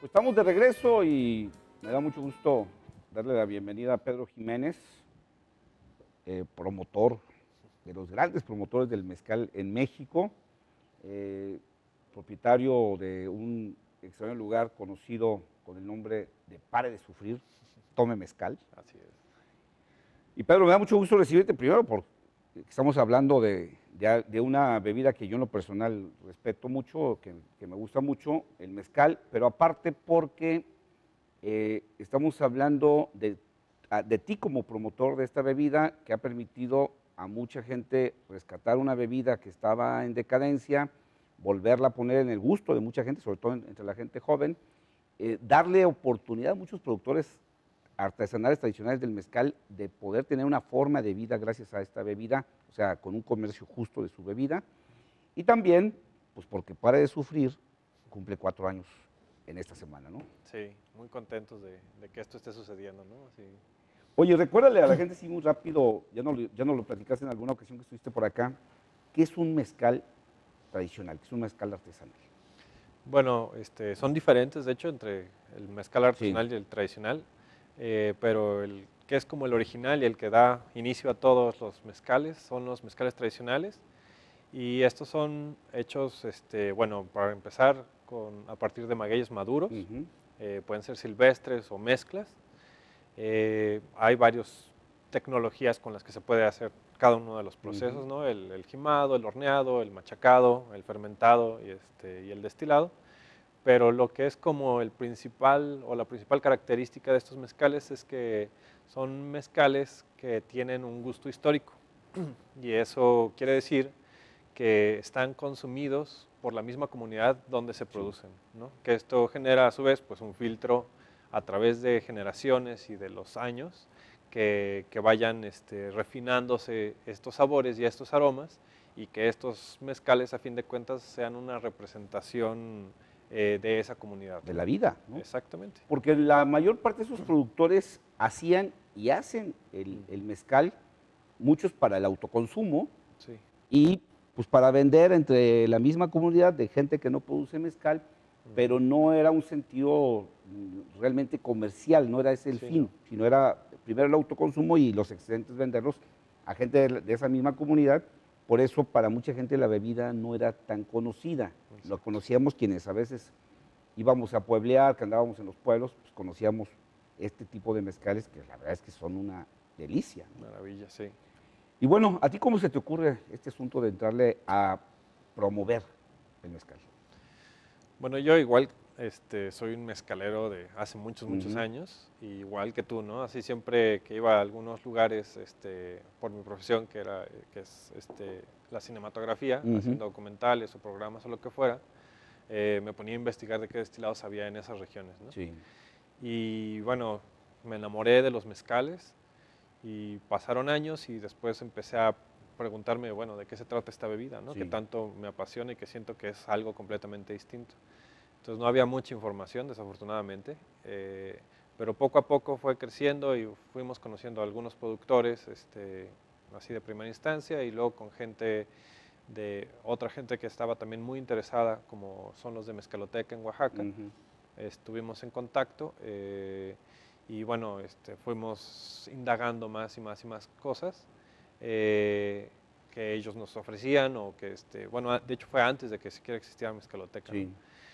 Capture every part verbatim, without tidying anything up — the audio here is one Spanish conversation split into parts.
Pues estamos de regreso y me da mucho gusto darle la bienvenida a Pedro Jiménez, eh, promotor, de los grandes promotores del mezcal en México, eh, propietario de un extraordinario lugar conocido con el nombre de Pare de Sufrir, Tome Mezcal. Así es. Y Pedro, me da mucho gusto recibirte primero porque estamos hablando de, de, de una bebida que yo en lo personal respeto mucho, que, que me gusta mucho, el mezcal, pero aparte porque eh, estamos hablando de, de ti como promotor de esta bebida que ha permitido a mucha gente rescatar una bebida que estaba en decadencia, volverla a poner en el gusto de mucha gente, sobre todo entre la gente joven, eh, darle oportunidad a muchos productores artesanales tradicionales del mezcal de poder tener una forma de vida gracias a esta bebida, o sea, con un comercio justo de su bebida. Y también, pues porque Pare de Sufrir cumple cuatro años en esta semana, ¿no? Sí, muy contentos de, de que esto esté sucediendo, ¿no? Sí. Oye, recuérdale a la gente, sí, muy rápido, ya no, ya no lo platicaste en alguna ocasión que estuviste por acá, ¿qué es un mezcal tradicional, qué es un mezcal artesanal? Bueno, este, son diferentes, de hecho, entre el mezcal Sí. artesanal y el tradicional, eh, pero el que es como el original y el que da inicio a todos los mezcales son los mezcales tradicionales. Y estos son hechos, este, bueno, para empezar, con, a partir de magueyes maduros, Uh-huh. eh, pueden ser silvestres o mezclas. Eh, hay varias tecnologías con las que se puede hacer cada uno de los procesos, Uh-huh. ¿no? El, el gimado, el horneado, el machacado, el fermentado y, este, y el destilado. Pero lo que es como el principal o la principal característica de estos mezcales es que son mezcales que tienen un gusto histórico. Y eso quiere decir que están consumidos por la misma comunidad donde se producen, ¿no? Que esto genera a su vez pues un filtro a través de generaciones y de los años que, que vayan este, refinándose estos sabores y estos aromas y que estos mezcales a fin de cuentas sean una representación eh, de esa comunidad. De la vida, ¿no? Exactamente. Porque la mayor parte de esos productores hacían y hacen el, el mezcal, muchos para el autoconsumo Sí. y pues para vender entre la misma comunidad de gente que no produce mezcal, pero no era un sentido mm, realmente comercial, no era ese el Sí, fin, no. sino era primero el autoconsumo y los excedentes venderlos a gente de, de esa misma comunidad. Por eso para mucha gente la bebida no era tan conocida. Lo Exacto. conocíamos quienes a veces íbamos a pueblear, que andábamos en los pueblos, pues conocíamos este tipo de mezcales que la verdad es que son una delicia, ¿no? Maravilla, sí. Y bueno, ¿a ti cómo se te ocurre este asunto de entrarle a promover el mezcal? Bueno, yo igual este, soy un mezcalero de hace muchos, muchos Ujú. años, igual que tú, ¿no? Así siempre que iba a algunos lugares este, por mi profesión, que, era, que es este, la cinematografía, Ujú. haciendo documentales o programas o lo que fuera, eh, me ponía a investigar de qué destilados había en esas regiones, ¿no? Sí. Y bueno, me enamoré de los mezcales y pasaron años y después empecé a preguntarme, bueno, ¿de qué se trata esta bebida, ¿no? Que Sí. tanto me apasiona y que siento que es algo completamente distinto. Entonces no había mucha información, desafortunadamente, eh, pero poco a poco fue creciendo y fuimos conociendo a algunos productores, este, así de primera instancia, y luego con gente de otra gente que estaba también muy interesada, como son los de Mezcaloteca en Oaxaca. Ujú. Estuvimos en contacto eh, y bueno, este, fuimos indagando más y más y más cosas eh, que ellos nos ofrecían o que, este, bueno, de hecho fue antes de que siquiera existiera Mezcaloteca, ¿no? Sí.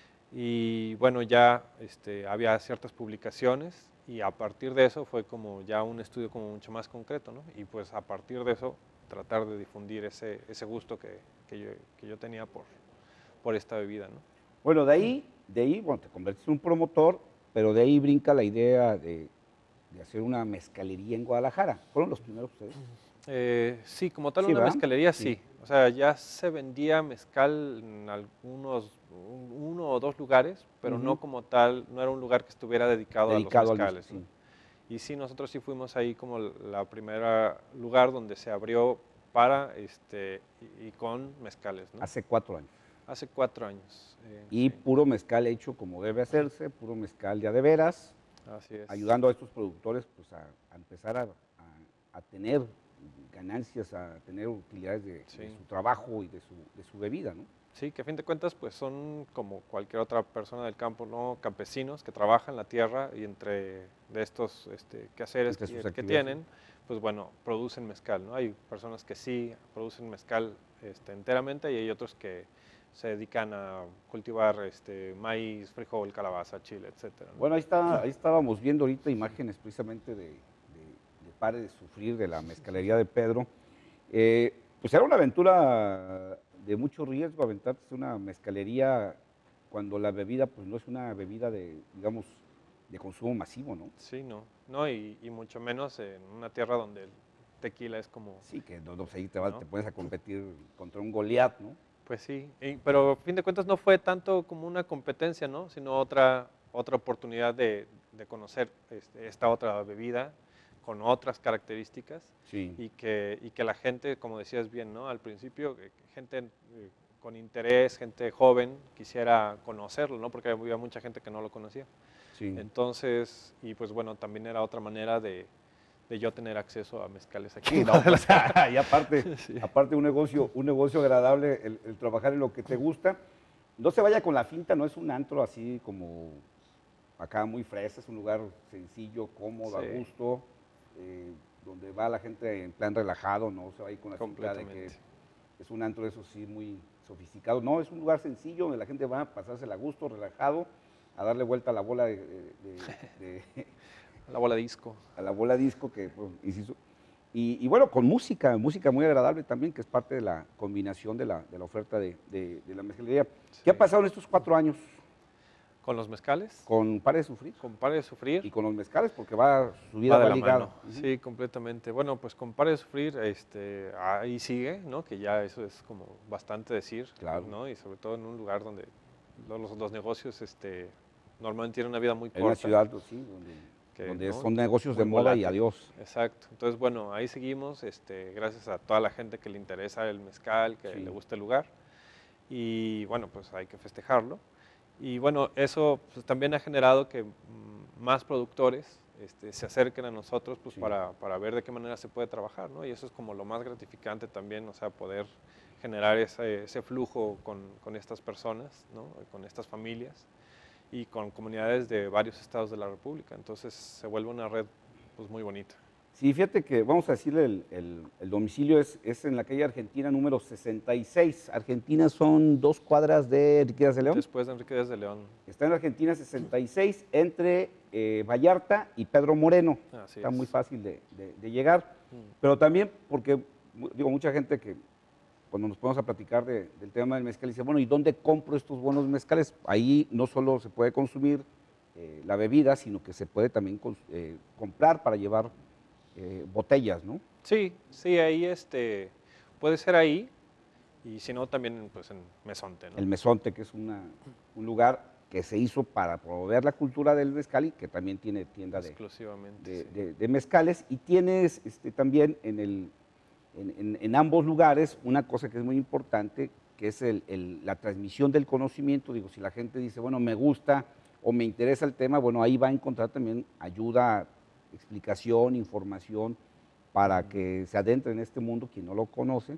Y bueno, ya este, había ciertas publicaciones y a partir de eso fue como ya un estudio como mucho más concreto, ¿no? Y pues a partir de eso tratar de difundir ese, ese gusto que, que, yo, que yo tenía por, por esta bebida, ¿no? Bueno, de ahí, de ahí, bueno, te convertiste en un promotor, pero de ahí brinca la idea de, de hacer una mezcalería en Guadalajara. ¿Fueron los primeros ustedes? Eh, sí, como tal Sí, una ¿verdad? mezcalería, Sí. sí. O sea, ya se vendía mezcal en algunos, un- uno o dos lugares, pero no Ujú. como tal, no era un lugar que estuviera dedicado a los Dedicado al mezcal, mezcales, ¿no? sí. Y sí, nosotros sí fuimos ahí como la primera lugar donde se abrió para, este, y, y con mezcales, ¿no? Hace cuatro años. Hace cuatro años, eh, Y sí, puro mezcal hecho como debe hacerse, puro mezcal de a de veras, así es. ayudando a estos productores pues, a, a empezar a, a- a tener ganancias, a tener utilidades de, Sí. de su trabajo y de su, de su bebida, ¿no? Sí, que a fin de cuentas pues son como cualquier otra persona del campo, ¿no? Campesinos que trabajan la tierra y entre de estos este, quehaceres Entre que, sus que actividades. tienen, pues bueno, producen mezcal, ¿no? Hay personas que sí producen mezcal este, enteramente y hay otros que se dedican a cultivar este, maíz, frijol, calabaza, chile, etcétera, ¿no? Bueno, ahí, está, ahí estábamos viendo ahorita imágenes precisamente de, de, de Pare de Sufrir, de la mezcalería de Pedro. Eh, pues era una aventura de mucho riesgo aventarse una mezcalería cuando la bebida pues no es una bebida de, digamos, de consumo masivo, ¿no? Sí, no, no, y, y mucho menos en una tierra donde el tequila es como, Sí, que no, no, pues ahí te, vas, ¿no? te pones a competir contra un Goliat, ¿no? Pues sí, y- pero a fin de cuentas no fue tanto como una competencia, ¿no? Sino otra, otra oportunidad de, de conocer este, esta otra bebida con otras características Sí, y que, y que la gente, como decías bien, ¿no? Al principio, eh, gente eh, con interés, gente joven, quisiera conocerlo, ¿no? Porque había mucha gente que no lo conocía. sí. Entonces, y pues bueno, también era otra manera de, de yo tener acceso a mezcales aquí Sí, en no, pues Guadalajara. y aparte, Sí. aparte un negocio, un negocio agradable, el, el trabajar en lo que te gusta. No se vaya con la finta, no es un antro así como acá muy fresa, es un lugar sencillo, cómodo, a Sí, gusto, eh, donde va la gente en plan relajado, no se va a ir con la finta de que completamente. es un antro, eso sí, muy sofisticado. No, es un lugar sencillo donde la gente va a pasársela a gusto, relajado, a darle vuelta a la bola de, de- de- de- La bola disco. a la bola disco que pues, insisto, y, y bueno, con música, música muy agradable también, que es parte de la combinación de la, de la oferta de, de- de la mezcalería. ¿Qué ha Sí. pasado en estos cuatro años Con los mezcales, con Pare de Sufrir con Pare de Sufrir, y con los mezcales? Porque va, su vida va de va la ligada. mano. Ujú. Sí, completamente. Bueno, pues con Pare de Sufrir, este, ahí sigue, ¿no? Que ya eso es como bastante decir, Claro, ¿no? Y sobre todo en un lugar donde lo- los, los negocios, este, normalmente tienen una vida muy en una corta, ciudad, pues, sí, donde, que, donde ¿no? son negocios de Muy moda y volátil. adiós. Exacto. Entonces, bueno, ahí seguimos, este, gracias a toda la gente que le interesa el mezcal, que le Sí, gusta el lugar. Y bueno, pues hay que festejarlo. Y bueno, eso pues, también ha generado que mm, más productores este, se acerquen a nosotros pues, sí. para, para ver de qué manera se puede trabajar, ¿no? Y eso es como lo más gratificante también, o sea, poder generar ese, ese flujo con, con estas personas, ¿no? Con estas familias y con comunidades de varios estados de la República. Entonces se vuelve una red pues, muy bonita. Sí, fíjate que vamos a decirle, el, el- el domicilio es, es en la calle Argentina número sesenta y seis. Argentina son dos cuadras de Enrique Díaz de León. Después de Enrique Díaz de León, Está en la Argentina sesenta y seis, entre eh, Vallarta y Pedro Moreno. así Está muy es. fácil de, de- de llegar, Mm. pero también porque, mu- digo, mucha gente que cuando nos ponemos a platicar de- del tema del mezcal dice, bueno, ¿y dónde compro estos buenos mezcales? Ahí no solo se puede consumir eh, la bebida, sino que se puede también cons- eh, comprar para llevar eh, botellas, ¿no? Sí, sí, ahí este, puede ser ahí y si no también pues en Mesonte, ¿no? El Mesonte, que es una- un lugar que se hizo para promover la cultura del mezcal y que también tiene tienda de, Exclusivamente, de, sí. de- de mezcales, y tienes este, también en, el, en, en- en ambos lugares una cosa que es muy importante, que es el- el- la transmisión del conocimiento. Digo, si la gente dice, bueno, me gusta o me interesa el tema, bueno, ahí va a encontrar también ayuda, explicación, información, para Mm, que se adentre en este mundo quien no lo conoce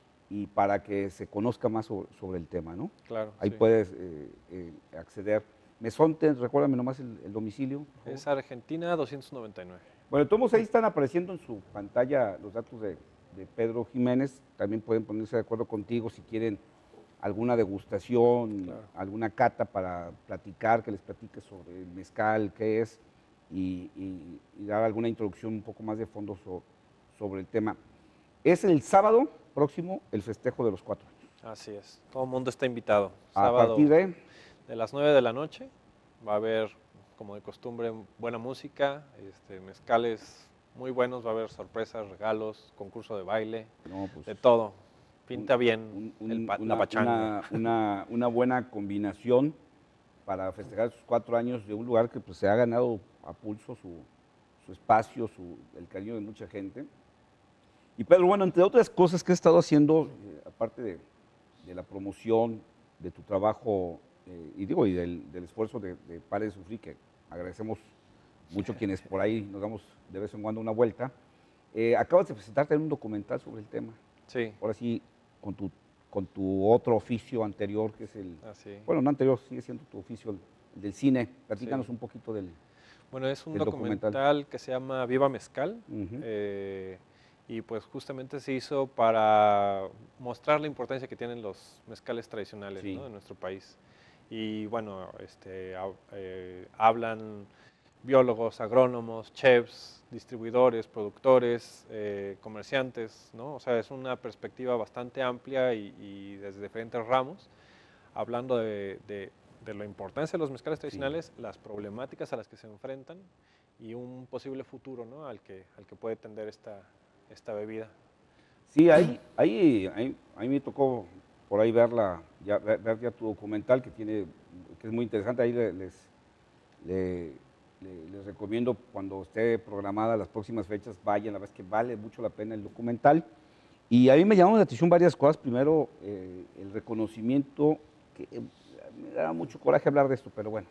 y para que se conozca más sobre, sobre el tema, ¿no? claro, Ahí sí. puedes eh, eh, acceder. Mesonte, recuérdame nomás el, el domicilio, por favor. Es Argentina doscientos noventa y nueve. Bueno, todos ahí están apareciendo en su pantalla los datos de, de Pedro Jiménez. También pueden ponerse de acuerdo contigo si quieren alguna degustación, Claro. alguna cata para platicar, que les platique sobre el mezcal, qué es, y, y- y dar alguna introducción un poco más de fondo so- sobre el tema. Es el sábado próximo el festejo de los cuatro años. Así es. Todo el mundo está invitado. A partir Sábado de, de las nueve de la noche va a haber, como de costumbre, buena música, este, mezcales muy buenos, va a haber sorpresas, regalos, concurso de baile, no, pues, de todo. un- Pinta bien un- el un- pa- la una, pachanga. una- una- una buena combinación para festejar sus cuatro años de un lugar que pues, se ha ganado a pulso su, su espacio, su, el cariño de mucha gente. Y Pedro, bueno, entre otras cosas que he estado haciendo, eh, aparte de, de la promoción de tu trabajo, eh, y digo, y del, del esfuerzo de, de Pare de Sufrir, que agradecemos mucho quienes por ahí nos damos de vez en cuando una vuelta, Eh, acabas de presentarte en un documental sobre el tema. Sí, Ahora sí, con tu, con tu otro oficio anterior, que es el... así. Bueno, no anterior, sigue siendo tu oficio, el, el del cine. Platícanos Sí. un poquito del, Bueno, es un del documental. documental que se llama Viva Mezcal. Ujú. eh, y pues justamente se hizo para mostrar la importancia que tienen los mezcales tradicionales, Sí. ¿no?, de nuestro país. Y bueno, este, hab- eh, hablan biólogos, agrónomos, chefs, distribuidores, productores, eh, comerciantes, ¿no? O sea, es una perspectiva bastante amplia y, y desde diferentes ramos, hablando de, de- de la importancia de los mezcales Sí. tradicionales, las problemáticas a las que se enfrentan y un posible futuro, ¿no?, al que, al que puede tender esta, esta bebida. Sí, ahí, ahí, ahí, ahí me tocó por ahí verla, ya, ver, ver ya tu documental que tiene, que es muy interesante. Ahí le- les, le- le- les recomiendo cuando esté programada las próximas fechas, vayan, la verdad es que vale mucho la pena el documental. Y a mí me llamó la atención varias cosas. Primero, eh, el reconocimiento, que eh, me da mucho coraje hablar de esto, pero bueno.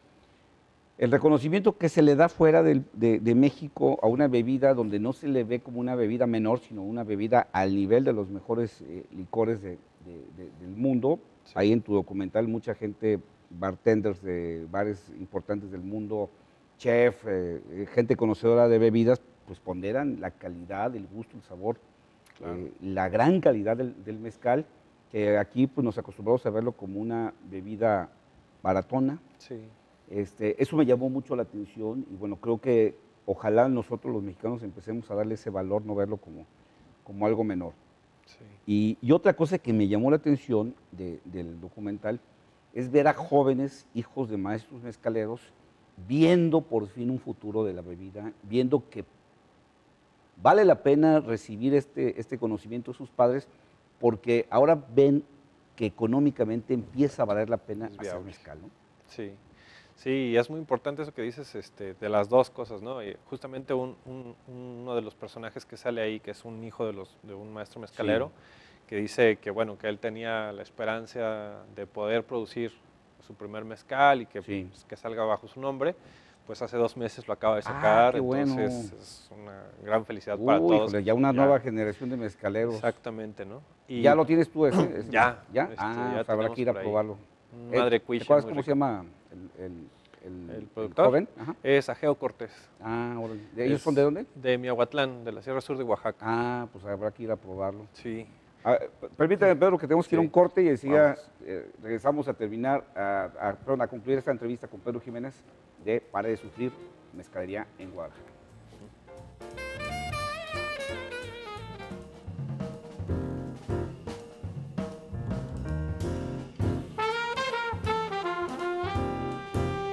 El reconocimiento que se le da fuera del- de, de México a una bebida donde no se le ve como una bebida menor, sino una bebida al nivel de los mejores eh, licores de- de- de- del mundo. Sí. Ahí en tu documental mucha gente, bartenders de bares importantes del mundo, chef, eh, eh, gente conocedora de bebidas, pues ponderan la calidad, el gusto, el sabor, Claro. eh, la gran calidad del, del mezcal, que aquí pues, nos acostumbramos a verlo como una bebida baratona. Sí, Este, eso me llamó mucho la atención y bueno, creo que ojalá nosotros los mexicanos empecemos a darle ese valor, no verlo como, como algo menor. sí, Y, y otra cosa que me llamó la atención de- del documental es ver a jóvenes hijos de maestros mezcaleros viendo por fin un futuro de la bebida, viendo que vale la pena recibir este, este conocimiento de sus padres porque ahora ven que económicamente empieza a valer la pena es hacer viable. mezcal, ¿no? Sí, sí, y es muy importante eso que dices, este, de las dos cosas, ¿no? Y justamente un- un- uno de los personajes que sale ahí, que es un hijo de, los, de un maestro mezcalero, que dice que, bueno, que él tenía la esperanza de poder producir su primer mezcal y que, Sí. pues, que salga bajo su nombre, pues hace dos meses lo acaba de Ah, sacar, qué bueno. entonces es una gran felicidad para Uy, todos. híjole, ya una Ya, nueva generación de mezcaleros. exactamente, ¿no? Y ¿Ya lo tienes tú ese? ese? ya, ¿Ya? este, Ah, ya pues habrá tenemos que ir a por ahí probarlo. un Eh, Madre ¿Te Cuiche acuerdas muy cómo se rico. llama el, el- el- El el productor joven? Ajá. es Ageo Cortés. Ah, órale. ¿De ¿Ellos Es son de dónde? De Miahuatlán, de la Sierra Sur de Oaxaca. Ah, pues habrá que ir a probarlo. Sí, Ah, p- permítame, Pedro, que tenemos que ir a un Sí. corte y enseguida Vamos. eh, regresamos a terminar, a, a- perdón, a concluir esta entrevista con Pedro Jiménez de Pare de Sufrir, Mezcalería en Guadalajara.